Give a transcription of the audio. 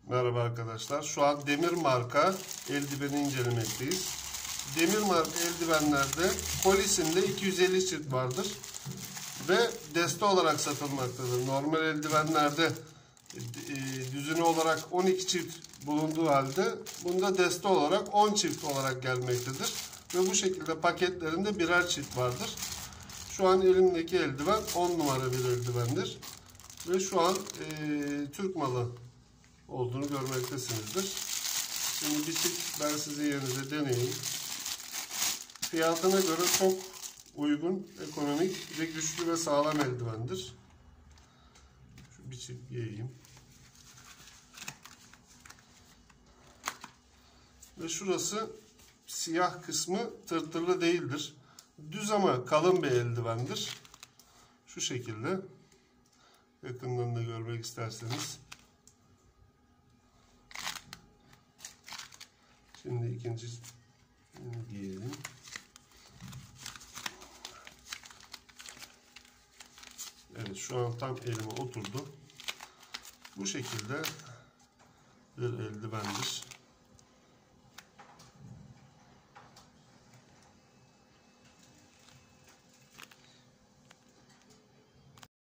Merhaba arkadaşlar. Şu an Demir marka eldiveni incelemekteyiz. Demir marka eldivenlerde kolisinde 250 çift vardır ve deste olarak satılmaktadır. Normal eldivenlerde düzine olarak 12 çift bulunduğu halde bunda deste olarak 10 çift olarak gelmektedir. Ve bu şekilde paketlerinde birer çift vardır. Şu an elimdeki eldiven 10 numara bir eldivendir. Ve şu an Türk malı olduğunu görmektesinizdir. Şimdi bir çift ben sizin yerinize deneyeyim. Fiyatına göre çok uygun, ekonomik ve güçlü ve sağlam eldivendir. Şu bir çift giyeyim. Ve şurası siyah kısmı tırtırlı değildir. Düz ama kalın bir eldivendir. Şu şekilde. Yakından da görmek isterseniz. Şimdi ikinci giyelim. Evet, şu an tam elime oturdu. Bu şekilde bir eldivendir.